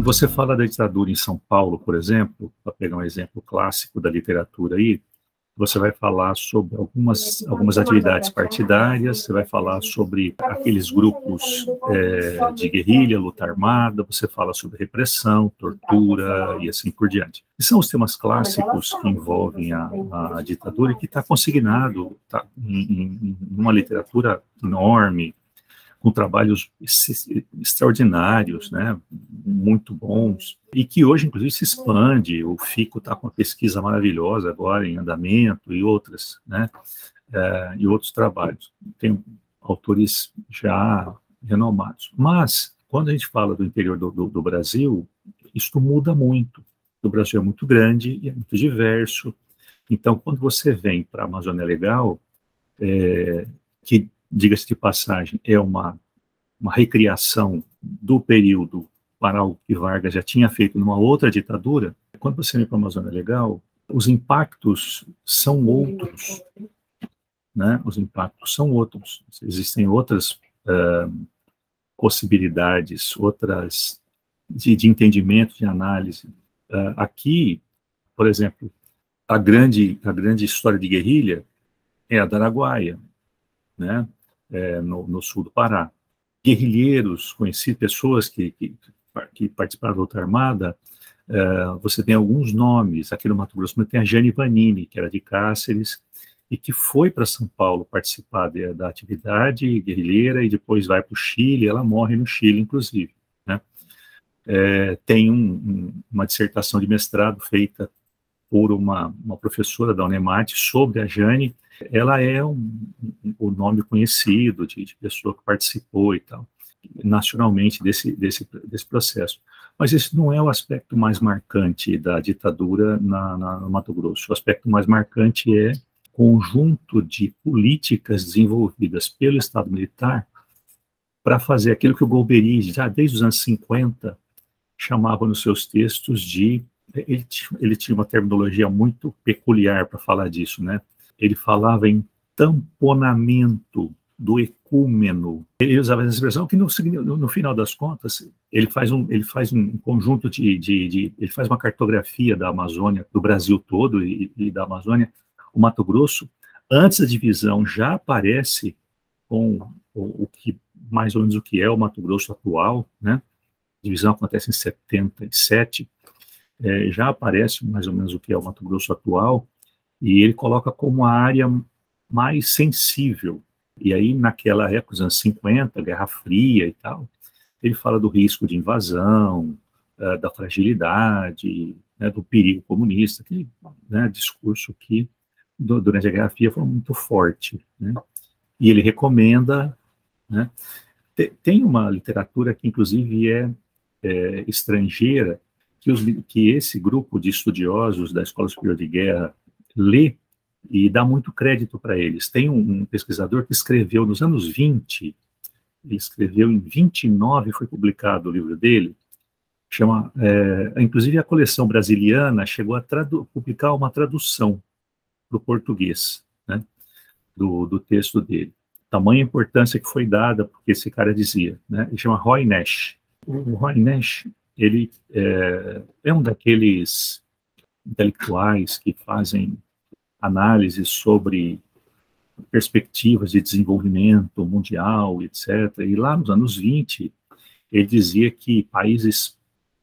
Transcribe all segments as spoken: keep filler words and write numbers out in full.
você fala da ditadura em São Paulo, por exemplo, para pegar um exemplo clássico da literatura aí, você vai falar sobre algumas, algumas atividades partidárias, você vai falar sobre aqueles grupos é, de guerrilha, luta armada, você fala sobre repressão, tortura e assim por diante. E são os temas clássicos que envolvem a, a ditadura e que está consignado tá, em, em, em uma literatura enorme, com trabalhos extraordinários, né, muito bons, e que hoje, inclusive, se expande. O FICO está com uma pesquisa maravilhosa agora em andamento e outras, né, é, e outros trabalhos. Tem autores já renomados. Mas, quando a gente fala do interior do, do, do Brasil, isso muda muito. O Brasil é muito grande e é muito diverso. Então, quando você vem para a Amazônia Legal, é, que diga-se de passagem, é uma, uma recriação do período para o que Vargas já tinha feito numa outra ditadura. Quando você vem para a Amazônia Legal, os impactos são outros, né? Os impactos são outros. Existem outras uh, possibilidades, outras de, de entendimento, de análise. Uh, aqui, por exemplo, a grande, a grande história de guerrilha é a da Araguaia, né? É, no, no sul do Pará. Guerrilheiros, conheci pessoas que, que, que participaram da luta armada, é, você tem alguns nomes, aqui no Mato Grosso tem a Jane Vanini, que era de Cáceres, e que foi para São Paulo participar de, da atividade guerrilheira, e depois vai para o Chile, ela morre no Chile, inclusive, né? É, tem um, um, uma dissertação de mestrado feita por uma, uma professora da Unemate sobre a Jane. Ela é um, um, um nome conhecido de, de pessoa que participou e tal, nacionalmente desse, desse, desse processo. Mas esse não é o aspecto mais marcante da ditadura na, na, no Mato Grosso. O aspecto mais marcante é o conjunto de políticas desenvolvidas pelo Estado Militar para fazer aquilo que o Golbery, já desde os anos cinquenta, chamava nos seus textos de... Ele, ele tinha uma terminologia muito peculiar para falar disso, né? Ele falava em tamponamento do ecúmeno. Ele usava essa expressão que, no, no, no final das contas, ele faz um, ele faz um conjunto de, de, de... Ele faz uma cartografia da Amazônia, do Brasil todo e, e da Amazônia. O Mato Grosso, antes da divisão, já aparece com o, o que, mais ou menos o que é o Mato Grosso atual, né? A divisão acontece em setenta e sete, é, já aparece mais ou menos o que é o Mato Grosso atual, e ele coloca como a área mais sensível. E aí, naquela época, os anos cinquenta, Guerra Fria e tal, ele fala do risco de invasão, uh, da fragilidade, né, do perigo comunista, aquele, né, discurso que, do, durante a Guerra Fria, foi muito forte, né? E ele recomenda, né, te, tem uma literatura que, inclusive, é, é estrangeira, que, os, que esse grupo de estudiosos da Escola Superior de Guerra lê e dá muito crédito para eles. Tem um, um pesquisador que escreveu nos anos vinte, ele escreveu em vinte e nove, foi publicado o livro dele, chama, é, inclusive a coleção brasiliana chegou a publicar uma tradução para o português, né, do, do texto dele. Tamanha importância que foi dada, porque esse cara dizia, né, ele chama Roy Nash. O Roy Nash, ele é, é um daqueles intelectuais que fazem análises sobre perspectivas de desenvolvimento mundial, etcétera. E lá nos anos vinte, ele dizia que países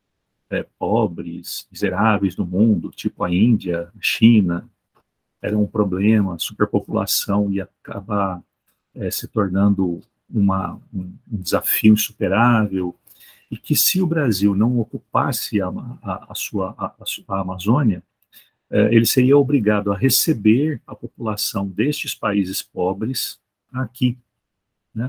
é, pobres, miseráveis do mundo, tipo a Índia, a China, eram um problema, a superpopulação ia acabar é, se tornando uma, um, um desafio insuperável, e que se o Brasil não ocupasse a, a, a, sua, a, a Amazônia, ele seria obrigado a receber a população destes países pobres aqui, né?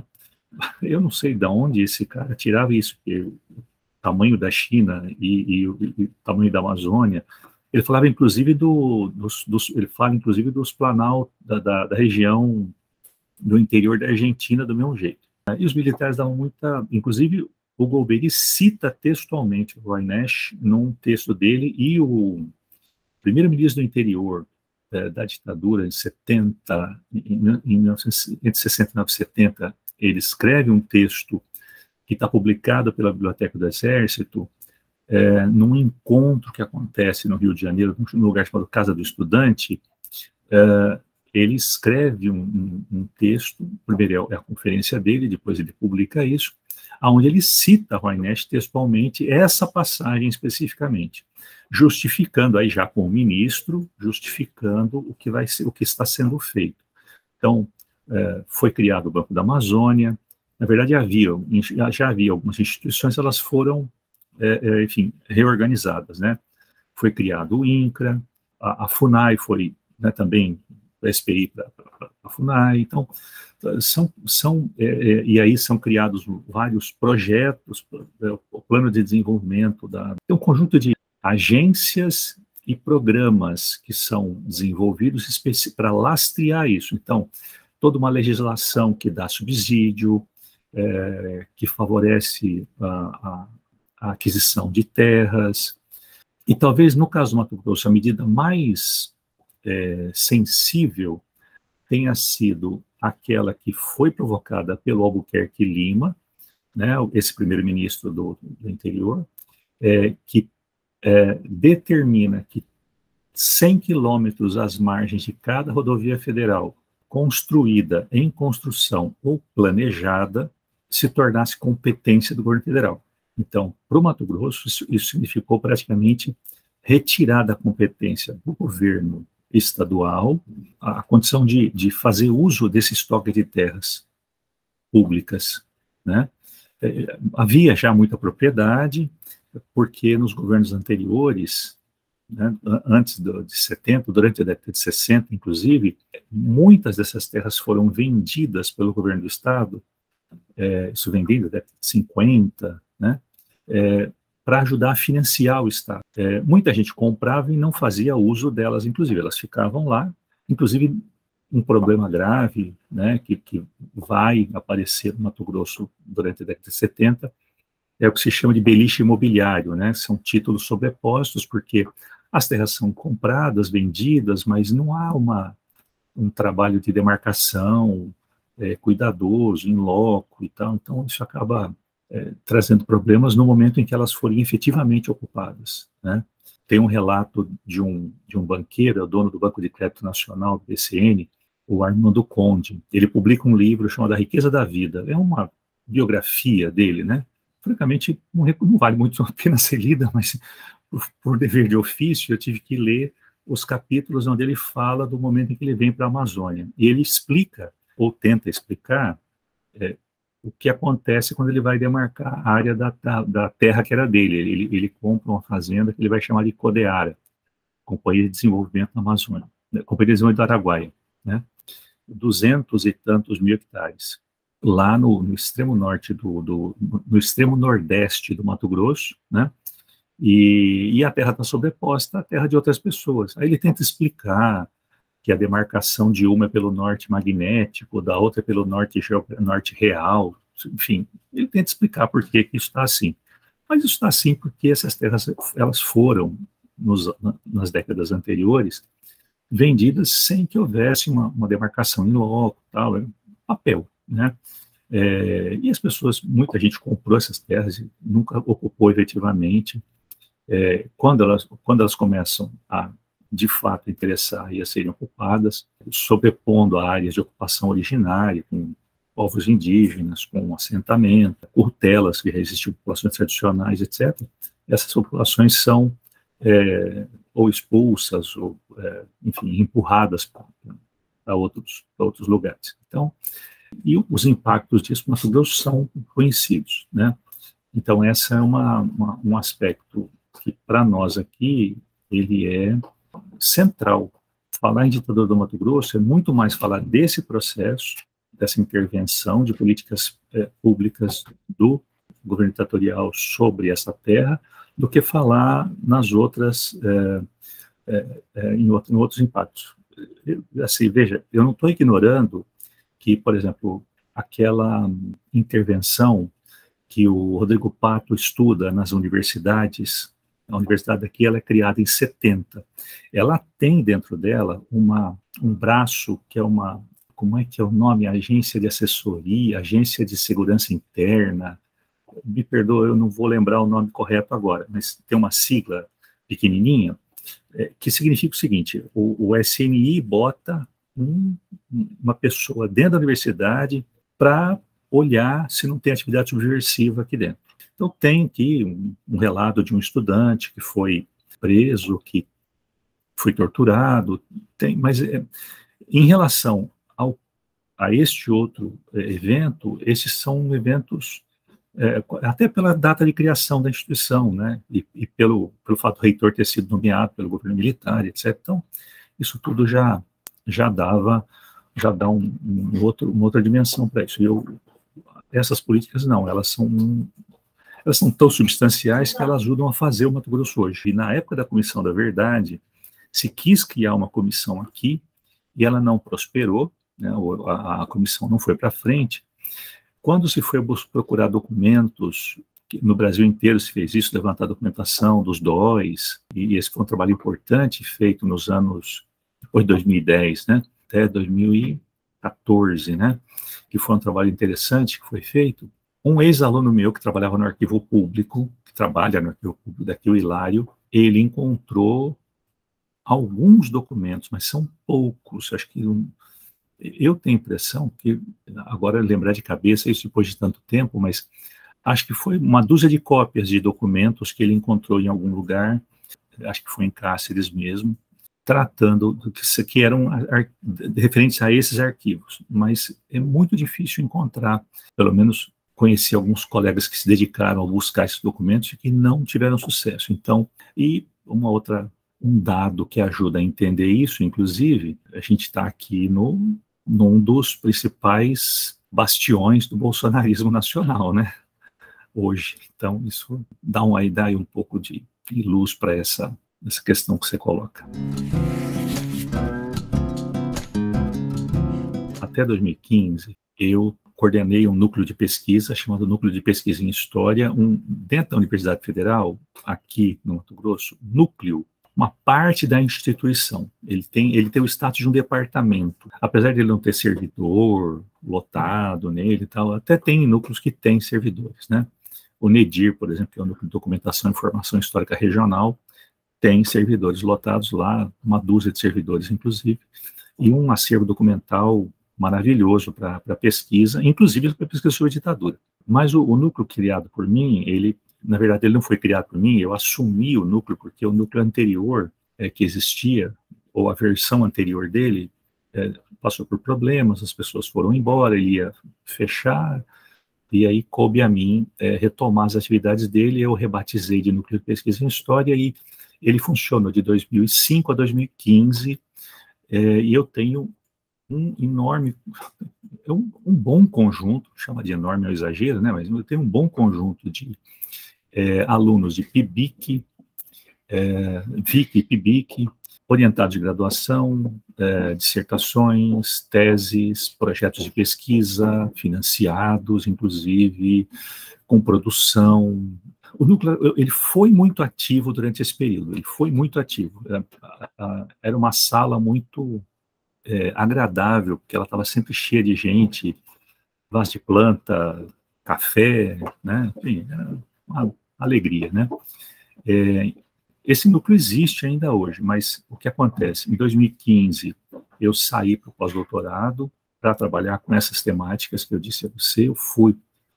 Eu não sei de onde esse cara tirava isso, porque o tamanho da China e, e, o, e o tamanho da Amazônia, ele falava inclusive do, dos, dos, ele fala inclusive dos planaltos da, da, da região do interior da Argentina do mesmo jeito. E os militares davam muita, inclusive o Golbery cita textualmente o Roy Nash num texto dele, e o primeiro-ministro do interior eh, da ditadura, em setenta, em, em, entre sessenta e nove e setenta, ele escreve um texto que está publicado pela Biblioteca do Exército, é, num encontro que acontece no Rio de Janeiro, num lugar chamado Casa do Estudante, é, ele escreve um, um, um texto, primeiro é a conferência dele, depois ele publica isso, onde ele cita Roynest textualmente essa passagem especificamente, justificando aí já com o ministro, justificando o que vai ser, o que está sendo feito. Então, é, foi criado o Banco da Amazônia. Na verdade, havia, já havia algumas instituições, elas foram, é, é, enfim, reorganizadas, né? Foi criado o INCRA, a, a FUNAI foi, né, também, a S P I para a FUNAI. Então, são, são é, é, e aí são criados vários projetos, o plano de desenvolvimento, da, tem um conjunto de agências e programas que são desenvolvidos para lastrear isso. Então, toda uma legislação que dá subsídio, é, que favorece a, a, a aquisição de terras, e talvez no caso do Mato Grosso a medida mais é, sensível tenha sido aquela que foi provocada pelo Albuquerque Lima, né, esse primeiro-ministro do, do interior, é, que é, determina que cem quilômetros às margens de cada rodovia federal construída, em construção ou planejada, se tornasse competência do governo federal. Então, para o Mato Grosso, isso, isso significou praticamente retirar da competência do governo estadual a condição de, de fazer uso desse estoque de terras públicas, né? É, havia já muita propriedade, porque nos governos anteriores, né, antes do, de setenta, durante a década de sessenta, inclusive, muitas dessas terras foram vendidas pelo governo do estado, é, isso vendido na década de cinquenta, né, é, para ajudar a financiar o estado. É, muita gente comprava e não fazia uso delas, inclusive, elas ficavam lá, inclusive um problema grave, né, que, que vai aparecer no Mato Grosso durante a década de setenta, é o que se chama de beliche imobiliário, né, são títulos sobrepostos, porque as terras são compradas, vendidas, mas não há uma, um trabalho de demarcação é, cuidadoso, in loco e tal, então isso acaba é, trazendo problemas no momento em que elas forem efetivamente ocupadas, né. Tem um relato de um, de um banqueiro, o dono do Banco de Crédito Nacional, do B C N, o Armando Conde. Ele publica um livro chamado A Riqueza da Vida, é uma biografia dele, né, francamente não, não vale muito a pena ser lida, mas por, por dever de ofício eu tive que ler os capítulos onde ele fala do momento em que ele vem para a Amazônia, e ele explica, ou tenta explicar, é, o que acontece quando ele vai demarcar a área da, da, da terra que era dele. Ele, ele compra uma fazenda que ele vai chamar de Codeara, Companhia de Desenvolvimento da Amazônia, né, Companhia de Desenvolvimento do Araguaia, né, duzentos e tantos mil hectares, lá no, no extremo norte, do, do, no extremo nordeste do Mato Grosso, né, e, e a terra está sobreposta à terra de outras pessoas. Aí ele tenta explicar que a demarcação de uma é pelo norte magnético, da outra é pelo norte, norte real, enfim, ele tenta explicar por que, que isso está assim. Mas isso está assim porque essas terras, elas foram, nos, nas décadas anteriores, vendidas sem que houvesse uma, uma demarcação em loco, tal, é papel, né? É, e as pessoas, muita gente comprou essas terras e nunca ocupou efetivamente. É, quando, elas, quando elas começam a, de fato, interessar e a serem ocupadas, sobrepondo a áreas de ocupação originária, com povos indígenas, com assentamento, curtelas que já existiam, populações tradicionais, etcétera, essas populações são é, ou expulsas, ou, é, enfim, empurradas para outros, outros lugares. Então, e os impactos disso no Mato Grosso são conhecidos, né? Então, essa é uma, uma, um aspecto que, para nós aqui, ele é central. Falar em ditadura do Mato Grosso é muito mais falar desse processo, dessa intervenção de políticas é, públicas do governo ditatorial sobre essa terra, do que falar nas outras, é, é, é, em, outro, em outros impactos. Eu, assim, veja, eu não estou ignorando que, por exemplo, aquela intervenção que o Rodrigo Pato estuda nas universidades, a universidade aqui ela é criada em setenta, ela tem dentro dela uma, um braço que é uma, como é que é o nome? Agência de assessoria, agência de segurança interna, me perdoa, eu não vou lembrar o nome correto agora, mas tem uma sigla pequenininha, é, que significa o seguinte, o, o S N I bota um, uma pessoa dentro da universidade para olhar se não tem atividade subversiva aqui dentro. Então tem aqui um, um relato de um estudante que foi preso, que foi torturado, tem, mas é, em relação ao, a este outro é, evento, esses são eventos, é, até pela data de criação da instituição, né, e, e pelo, pelo fato do reitor ter sido nomeado pelo governo militar, etcétera. Então, isso tudo já, já dava, já dá um, um outro, uma outra dimensão para isso. E eu, essas políticas não, elas são, elas são tão substanciais que elas ajudam a fazer o Mato Grosso hoje. E na época da Comissão da Verdade, se quis criar uma comissão aqui, e ela não prosperou, né, a, a comissão não foi para frente. Quando se foi procurar documentos, no Brasil inteiro se fez isso, levantar a documentação dos D O Is, e esse foi um trabalho importante feito nos anos, depois de dois mil e dez, né, até dois mil e quatorze, né, que foi um trabalho interessante que foi feito. Um ex-aluno meu que trabalhava no arquivo público, que trabalha no arquivo público daqui, o Hilário, ele encontrou alguns documentos, mas são poucos, acho que um, eu tenho a impressão que, agora lembrar de cabeça, isso depois de tanto tempo, mas acho que foi uma dúzia de cópias de documentos que ele encontrou em algum lugar, acho que foi em Cáceres mesmo, tratando do que, que eram ar, referentes a esses arquivos, mas é muito difícil encontrar, pelo menos conheci alguns colegas que se dedicaram a buscar esses documentos e que não tiveram sucesso. Então, e uma outra um dado que ajuda a entender isso, inclusive, a gente está aqui no, num dos principais bastiões do bolsonarismo nacional, né, hoje. Então, isso dá, uma, dá aí um pouco de, de luz para essa, essa questão que você coloca. Até dois mil e quinze, eu coordenei um núcleo de pesquisa, chamado Núcleo de Pesquisa em História, um, dentro da Universidade Federal, aqui no Mato Grosso, núcleo, uma parte da instituição. Ele tem, ele tem o status de um departamento. Apesar de ele não ter servidor lotado nele e tal, até tem núcleos que têm servidores, né? O NEDIR, por exemplo, que é o Núcleo de Documentação e Informação Histórica Regional, tem servidores lotados lá, uma dúzia de servidores, inclusive, e um acervo documental maravilhoso para pesquisa, inclusive para pesquisa sobre ditadura. Mas o, o núcleo criado por mim, ele na verdade, ele não foi criado por mim, eu assumi o núcleo, porque o núcleo anterior é, que existia, ou a versão anterior dele, é, passou por problemas, as pessoas foram embora, ele ia fechar, e aí coube a mim é, retomar as atividades dele, eu rebatizei de Núcleo de Pesquisa em História, e ele funcionou de dois mil e cinco a dois mil e quinze, é, e eu tenho um enorme, um, um bom conjunto, chama de enorme é um exagero, né, mas eu tenho um bom conjunto de É, alunos de P I B I C, é, V I C e P I B I C, orientados de graduação, é, dissertações, teses, projetos de pesquisa, financiados, inclusive, com produção. O núcleo, ele foi muito ativo durante esse período, ele foi muito ativo. Era, era uma sala muito é, agradável, porque ela estava sempre cheia de gente, vaso de planta, café, né, enfim, era uma alegria, né? É, esse núcleo existe ainda hoje, mas o que acontece? Em dois mil e quinze, eu saí para o pós-doutorado para trabalhar com essas temáticas que eu disse a você. Eu fui,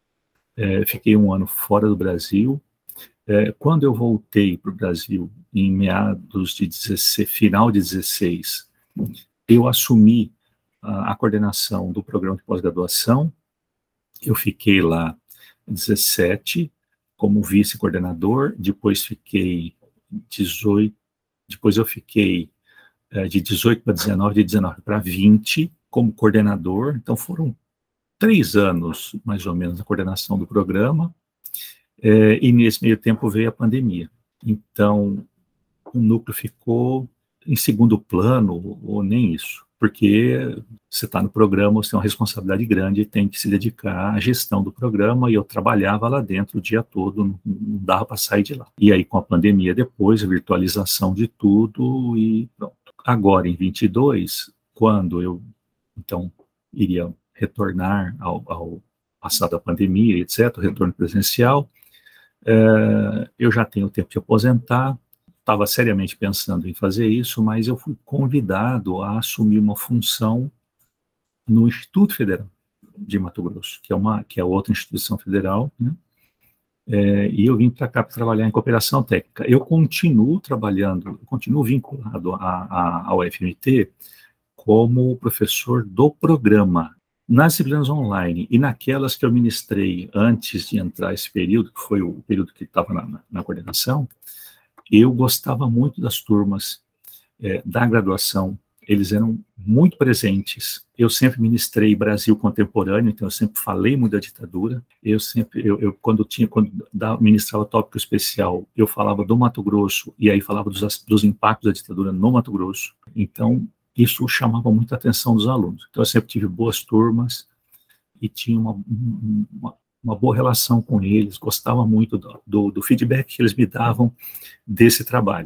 é, fiquei um ano fora do Brasil. É, quando eu voltei para o Brasil, em meados de dezesseis, final de dezesseis, eu assumi a, a coordenação do programa de pós-graduação. Eu fiquei lá dezessete, como vice-coordenador, depois fiquei dezoito, depois eu fiquei é, de dezoito para dezenove, de dezenove para vinte, como coordenador. Então foram três anos, mais ou menos, na coordenação do programa, é, e nesse meio tempo veio a pandemia. Então, o núcleo ficou em segundo plano, ou nem isso, porque você está no programa, você tem uma responsabilidade grande e tem que se dedicar à gestão do programa, e eu trabalhava lá dentro o dia todo, não, não dava para sair de lá. E aí, com a pandemia depois, a virtualização de tudo, e pronto. Agora, em vinte e dois, quando eu, então, iria retornar ao, ao, passada a pandemia, etcétera, o retorno presencial, é, eu já tenho tempo de aposentar, estava seriamente pensando em fazer isso, mas eu fui convidado a assumir uma função no Instituto Federal de Mato Grosso, que é, uma, que é outra instituição federal, né? É, e eu vim para cá para trabalhar em cooperação técnica. Eu continuo trabalhando, continuo vinculado a, a, ao F M T como professor do programa. Nas disciplinas online e naquelas que eu ministrei antes de entrar esse período, que foi o período que estava na, na, na coordenação, eu gostava muito das turmas é, da graduação. Eles eram muito presentes. Eu sempre ministrei Brasil contemporâneo, então eu sempre falei muito da ditadura. Eu sempre, eu, eu quando tinha, quando ministrava tópico especial, eu falava do Mato Grosso e aí falava dos, dos impactos da ditadura no Mato Grosso. Então isso chamava muita atenção dos alunos. Então eu sempre tive boas turmas e tinha uma, uma, uma boa relação com eles. Gostava muito do, do, do feedback que eles me davam desse trabalho.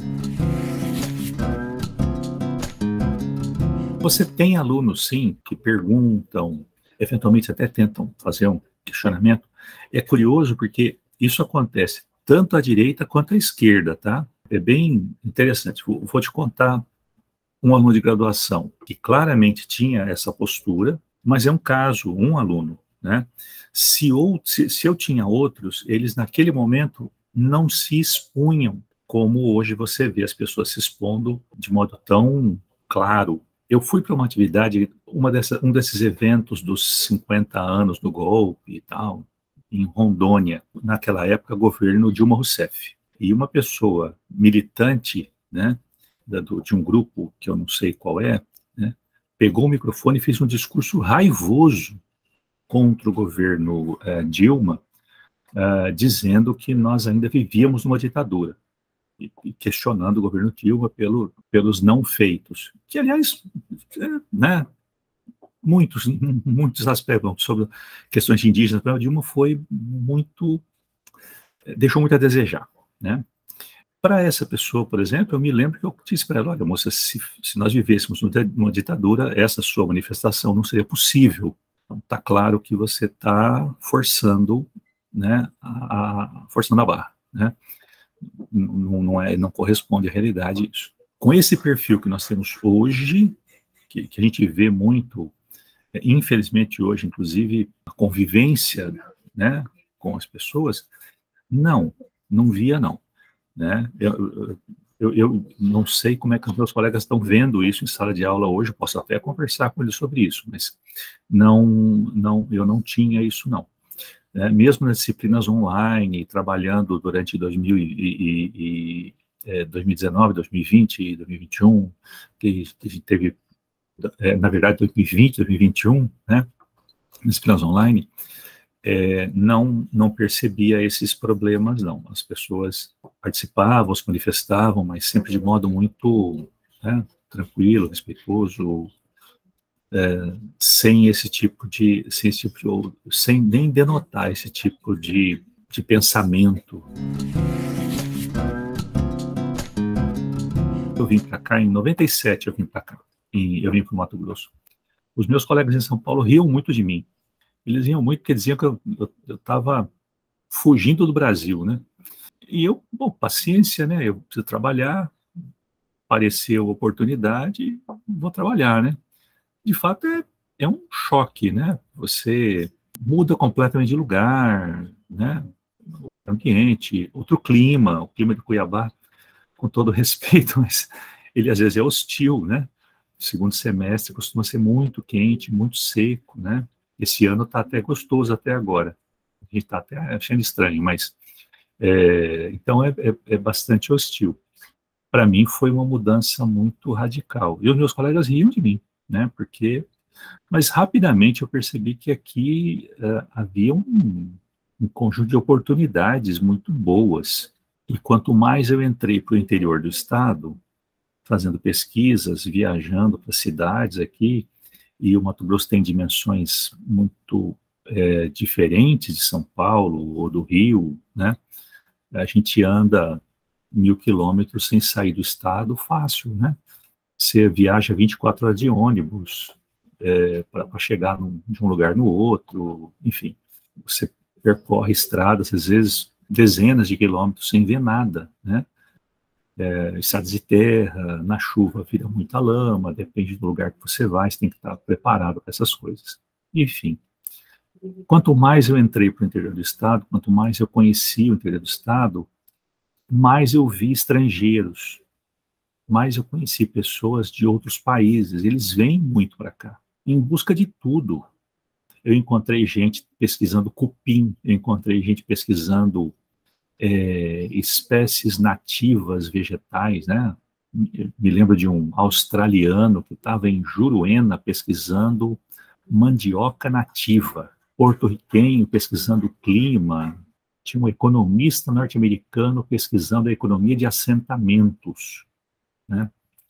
Você tem alunos, sim, que perguntam, eventualmente até tentam fazer um questionamento. É curioso porque isso acontece tanto à direita quanto à esquerda, tá? É bem interessante. Vou, vou te contar um aluno de graduação que claramente tinha essa postura, mas é um caso, um aluno, né? Se, ou, se, se eu tinha outros, eles naquele momento não se expunham como hoje você vê as pessoas se expondo de modo tão claro. Eu fui para uma atividade, uma dessa, um desses eventos dos cinquenta anos do golpe e tal, em Rondônia, naquela época, governo Dilma Rousseff. E uma pessoa militante, né, do, de um grupo que eu não sei qual é, né, pegou o microfone e fez um discurso raivoso contra o governo eh, Dilma, eh, dizendo que nós ainda vivíamos numa ditadura. E questionando o governo Dilma pelo, pelos não feitos, que, aliás, é, né, muitos, muitos aspectos sobre questões de indígenas, a Dilma foi muito, deixou muito a desejar, né? Para essa pessoa, por exemplo, eu me lembro que eu disse para ela, olha, moça, se, se nós vivêssemos numa ditadura, essa sua manifestação não seria possível. Então, está claro que você está forçando, né, a, a, forçando a barra, né? Não, não, é, não corresponde à realidade isso. Com esse perfil que nós temos hoje, que, que a gente vê muito, é, infelizmente hoje, inclusive, a convivência, né, com as pessoas, não, não via não. Né? Eu, eu, eu não sei como é que os meus colegas estão vendo isso em sala de aula hoje, posso até conversar com eles sobre isso, mas não, não, eu não tinha isso não. É, mesmo nas disciplinas online, trabalhando durante dois mil e, e, e, dois mil e dezenove, dois mil e vinte, dois mil e vinte e um, que, que a gente teve, é, na verdade, dois mil e vinte, dois mil e vinte e um, né, nas disciplinas online, é, não, não percebia esses problemas, não. As pessoas participavam, se manifestavam, mas sempre de modo muito, né, tranquilo, respeitoso, É, sem esse tipo de, sem, esse tipo de, sem nem denotar esse tipo de, de pensamento. Eu vim para cá em noventa e sete, eu vim para cá, e eu vim para o Mato Grosso. Os meus colegas em São Paulo riam muito de mim. Eles riam muito porque diziam que eu estava fugindo do Brasil, né? E eu, bom, paciência, né? Eu preciso trabalhar, apareceu oportunidade, vou trabalhar, né? De fato, é, é um choque, né? Você muda completamente de lugar, né? Ambiente, outro clima, o clima de Cuiabá, com todo respeito, mas ele às vezes é hostil, né? O segundo semestre costuma ser muito quente, muito seco, né? Esse ano está até gostoso até agora. A gente está até achando estranho, mas é, então é, é, é bastante hostil. Para mim foi uma mudança muito radical. E os meus colegas riam de mim, né? Porque, mas rapidamente eu percebi que aqui uh, havia um, um conjunto de oportunidades muito boas. E quanto mais eu entrei para o interior do estado, fazendo pesquisas, viajando para cidades aqui, e o Mato Grosso tem dimensões muito é, diferentes de São Paulo ou do Rio, né? A gente anda mil quilômetros sem sair do estado fácil, né? Você viaja vinte e quatro horas de ônibus é, para chegar num, de um lugar no outro, enfim. você percorre estradas, às vezes, dezenas de quilômetros sem ver nada, né? É, estradas de terra, na chuva vira muita lama, depende do lugar que você vai, você tem que estar preparado para essas coisas. Enfim, quanto mais eu entrei para o interior do estado, quanto mais eu conheci o interior do estado, mais eu vi estrangeiros, mais eu conheci pessoas de outros países, eles vêm muito para cá, em busca de tudo. Eu encontrei gente pesquisando cupim, eu encontrei gente pesquisando é, espécies nativas vegetais, né? Me lembro de um australiano que estava em Juruena pesquisando mandioca nativa, porto-riquenho pesquisando clima, tinha um economista norte-americano pesquisando a economia de assentamentos, né?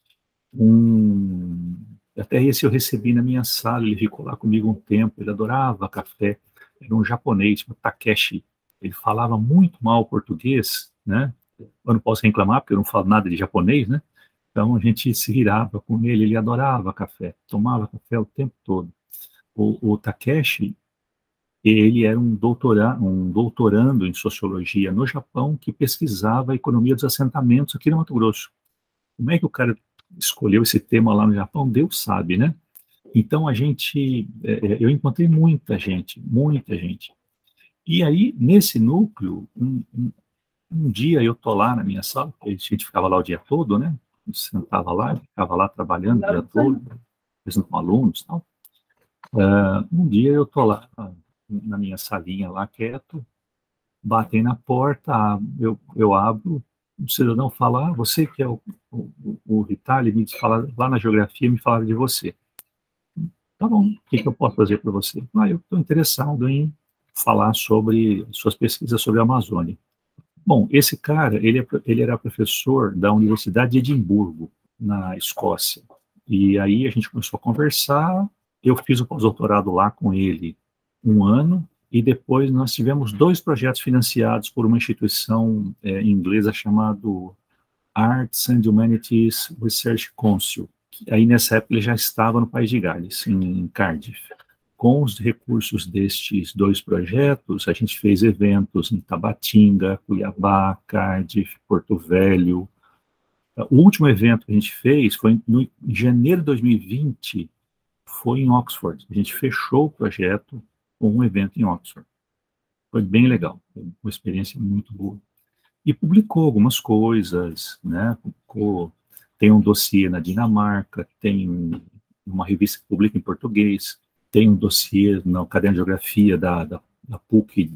Um, até esse eu recebi na minha sala, ele ficou lá comigo um tempo, ele adorava café, era um japonês, um Takeshi, ele falava muito mal português, né? Eu não posso reclamar porque eu não falo nada de japonês, né? Então a gente se virava com ele, ele adorava café, tomava café o tempo todo. O, o Takeshi, ele era um, doutora, um doutorando em sociologia no Japão que pesquisava a economia dos assentamentos aqui no Mato Grosso. Como é que o cara escolheu esse tema lá no Japão? Deus sabe, né? Então a gente, é, eu encontrei muita gente, muita gente. E aí, nesse núcleo, um, um, um dia eu tô lá na minha sala, a gente ficava lá o dia todo, né? A gente sentava lá, ficava lá trabalhando o dia todo, fazendo com alunos e tal. Uh, um dia eu tô lá na minha salinha lá, quieto, batem na porta, eu, eu abro, o cidadão fala, ah, você que é o, o, o Ritali, me fala, lá na geografia me falaram de você. Tá bom, o que, que eu posso fazer para você? Ah, eu estou interessado em falar sobre suas pesquisas sobre a Amazônia. Bom, esse cara, ele, é, ele era professor da Universidade de Edimburgo, na Escócia. E aí a gente começou a conversar, eu fiz o pós-doutorado lá com ele um ano, e depois nós tivemos dois projetos financiados por uma instituição é, inglesa chamada Arts and Humanities Research Council. Aí nessa época ele já estava no País de Gales, em Cardiff. Com os recursos destes dois projetos, a gente fez eventos em Tabatinga, Cuiabá, Cardiff, Porto Velho. O último evento que a gente fez foi no, em janeiro de dois mil e vinte, foi em Oxford. A gente fechou o projeto com um evento em Oxford. Foi bem legal, foi uma experiência muito boa. E publicou algumas coisas, né? Publicou, tem um dossiê na Dinamarca, tem uma revista que publica em português, tem um dossiê na Caderno de Geografia da, da, da PUC,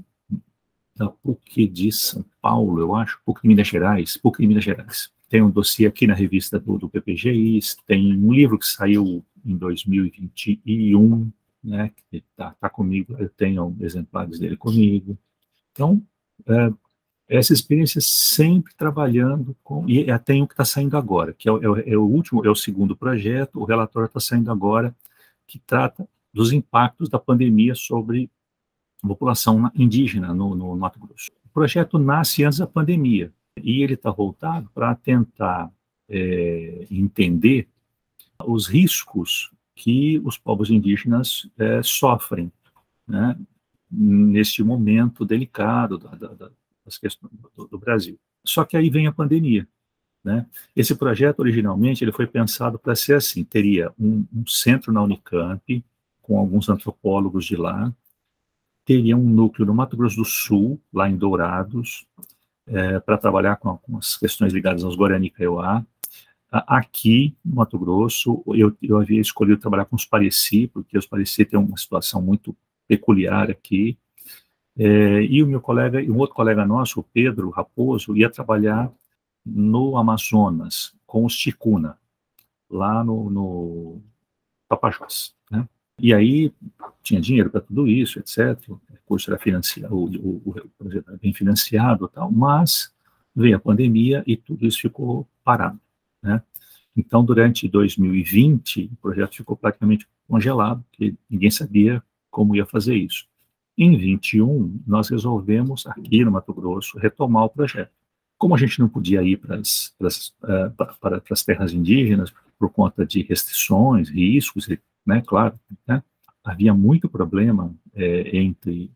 da PUC de São Paulo, eu acho, PUC de Minas Gerais, PUC de Minas Gerais. Tem um dossiê aqui na revista do, do P P G I, tem um livro que saiu em dois mil e vinte e um, né, que está tá comigo, eu tenho exemplares dele comigo. Então, é, essa experiência sempre trabalhando com, e tem o que está saindo agora, que é o, é o último, é o segundo projeto, o relatório está saindo agora, que trata dos impactos da pandemia sobre a população indígena no, no Mato Grosso. O projeto nasce antes da pandemia, e ele está voltado para tentar é, entender os riscos que os povos indígenas é, sofrem, né, neste momento delicado da, da, das questões do, do Brasil. Só que aí vem a pandemia, né? Esse projeto, originalmente, ele foi pensado para ser assim, teria um, um centro na Unicamp, com alguns antropólogos de lá, teria um núcleo no Mato Grosso do Sul, lá em Dourados, é, para trabalhar com, com as questões ligadas aos Guarani Kaiowá. Aqui, no Mato Grosso, eu, eu havia escolhido trabalhar com os Pareci, porque os Pareci têm uma situação muito peculiar aqui, é, e o meu colega, e um outro colega nosso, o Pedro Raposo, ia trabalhar no Amazonas, com os Ticuna, lá no, no Tapajós, né? E aí, tinha dinheiro para tudo isso, etcétera. O curso era financiado, o, o, o projeto era bem financiado e tal, mas veio a pandemia e tudo isso ficou parado, né? Então, durante dois mil e vinte, o projeto ficou praticamente congelado, porque ninguém sabia como ia fazer isso. Em vinte e um, nós resolvemos, aqui no Mato Grosso, retomar o projeto. Como a gente não podia ir para as, para as, uh, para, para as terras indígenas, por conta de restrições, riscos, né, claro, né, havia muito problema é, entre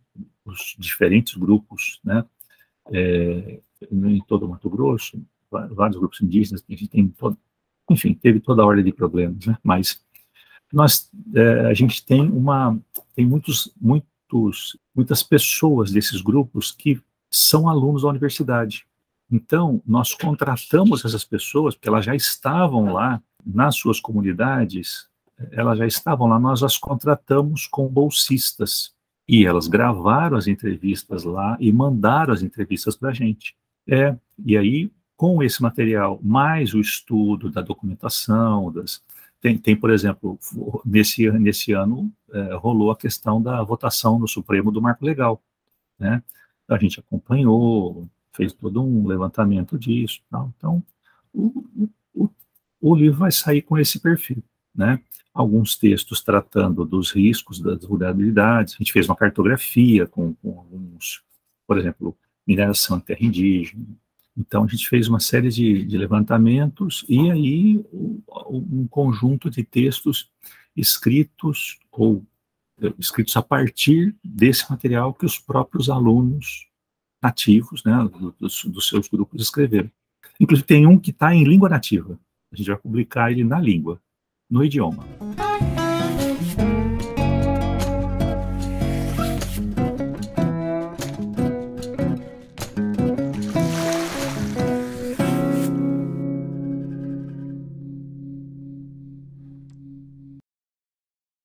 os diferentes grupos, né, é, em todo o Mato Grosso, vários grupos indígenas, a gente tem todo, enfim, teve toda a ordem de problemas, né, mas nós, é, a gente tem uma, tem muitos, muitos, muitas pessoas desses grupos que são alunos da universidade. Então, nós contratamos essas pessoas, porque elas já estavam lá nas suas comunidades, elas já estavam lá, nós as contratamos com bolsistas, e elas gravaram as entrevistas lá e mandaram as entrevistas para a gente. É, e aí, com esse material, mais o estudo da documentação, das, tem, tem, por exemplo, nesse, nesse ano, é, rolou a questão da votação no Supremo do Marco Legal, né? A gente acompanhou, fez todo um levantamento disso, tal. Então, o, o, o livro vai sair com esse perfil, né? Alguns textos tratando dos riscos, das vulnerabilidades, a gente fez uma cartografia com, com alguns, por exemplo, mineração em terra indígena. Então, a gente fez uma série de, de levantamentos e aí um, um conjunto de textos escritos ou escritos a partir desse material que os próprios alunos nativos, né, dos, dos seus grupos escreveram. Inclusive tem um que está em língua nativa, a gente vai publicar ele na língua, no idioma.